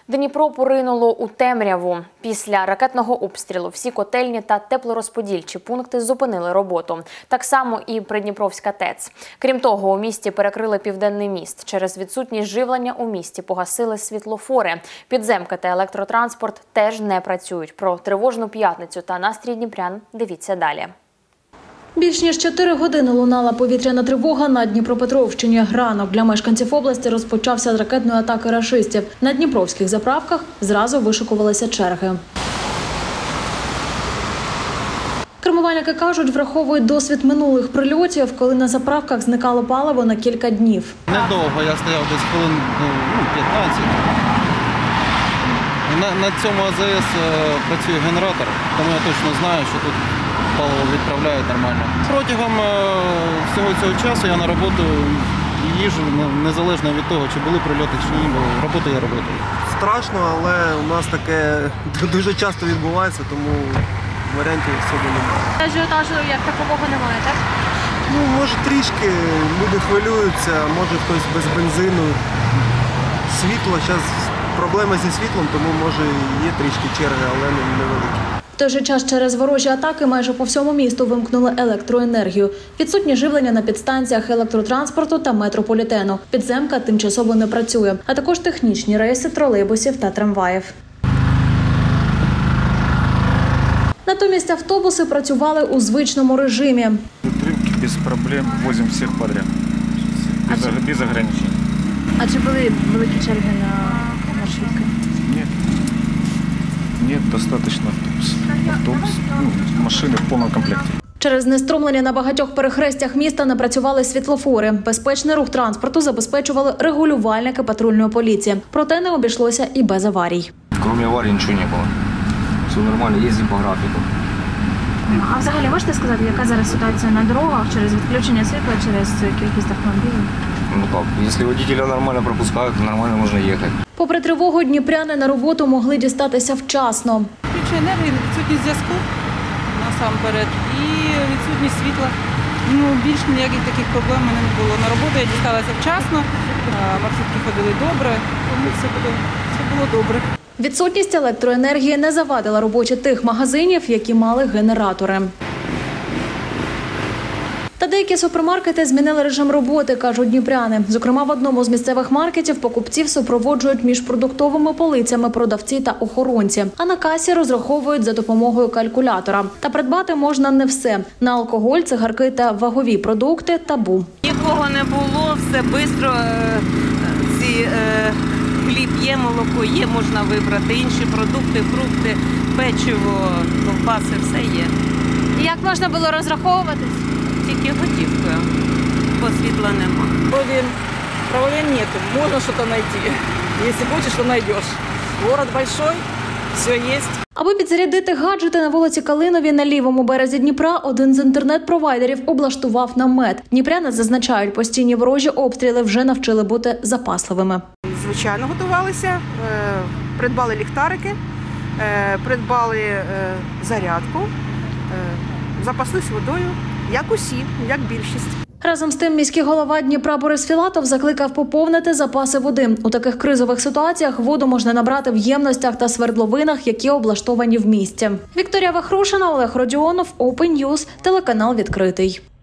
Дніпро поринуло у темряву. Після ракетного обстрілу всі котельні та теплорозподільчі пункти зупинили роботу. Так само і Придніпровська ТЕЦ. Крім того, у місті перекрили Південний міст. Через відсутність живлення у місті погасили світлофори. Підземки та електротранспорт теж не працюють. Про тривожну п'ятницю та настрій дніпрян дивіться далі. Більш ніж 4 години лунала повітряна тривога на Дніпропетровщині. Ранок для мешканців області розпочався з ракетної атаки рашистів. На дніпровських заправках зразу вишикувалися черги. Кермувальники кажуть, враховують досвід минулих прильотів, коли на заправках зникало паливо на кілька днів. Недовго, я стояв десь хвилин 15. На цьому АЗС працює генератор, тому я точно знаю, що тут паливо відправляють нормально. Протягом всього цього часу я на роботу їжджу, незалежно від того, чи були прильоти, чи ні, бо роботу я роблю. Страшно, але у нас таке дуже часто відбувається, тому варіантів особи немає. Ажіотажу як такового немає, так? Ну, може трішки, люди хвилюються, може хтось без бензину. Світло, зараз проблема зі світлом, тому може є трішки черги, але невеликі. В той же час через ворожі атаки майже по всьому місту вимкнули електроенергію. Відсутнє живлення на підстанціях електротранспорту та метрополітену. Підземка тимчасово не працює, а також технічні рейси тролейбусів та трамваїв. Натомість автобуси працювали у звичному режимі. Затримки без проблем, возимо всіх підряд, без ограничень. А чи були великі черги на маршрутки? Ні, достатньо автобус, машини в повному комплекті. Через знеструмлення на багатьох перехрестях міста не працювали світлофори. Безпечний рух транспорту забезпечували регулювальники патрульної поліції. Проте не обійшлося і без аварій. Крім аварії нічого не було. Все нормально, їздимо по графіку. А взагалі можете сказати, яка зараз ситуація на дорогах через відключення світла, через кількість автомобілів? Ну так, якщо водителя нормально пропускають, то нормально можна їхати. Попри тривогу, дніпряни на роботу могли дістатися вчасно. Відключення енергії, відсутність зв'язку насамперед і відсутність світла. Більш ніяких таких проблем не було. На роботу я дісталася вчасно, маршрутки ходили добре, тому все було добре. Відсутність електроенергії не завадила роботі тих магазинів, які мали генератори. Та деякі супермаркети змінили режим роботи, кажуть дніпряни. Зокрема, в одному з місцевих маркетів покупців супроводжують між продуктовими полицями продавці та охоронці. А на касі розраховують за допомогою калькулятора. Та придбати можна не все. На алкоголь, цигарки та вагові продукти – табу. Нікого не було, все швидко. Хліб є, молоко є, можна вибрати. Інші продукти, фрукти, печиво, ковбаси, все є. Як можна було розраховуватись? Тільки готівкою, бо світла нема. Проблем нету, можна щось знайти. Якщо хочеш, то знайдеш. Город великий, все є. Аби підзарядити гаджети на вулиці Калиновій на лівому березі Дніпра, один з інтернет-провайдерів облаштував намет. Дніпряни зазначають, постійні ворожі обстріли вже навчили бути запасливими. Звичайно, готувалися, придбали ліхтарики, придбали зарядку, запаслись водою, як усі, як більшість. Разом з тим, міський голова Дніпра Борис Філатов закликав поповнити запаси води. У таких кризових ситуаціях воду можна набрати в ємностях та свердловинах, які облаштовані в місті. Вікторія Вахрушина, Олег Родіонов, Open News, телеканал «Відкритий».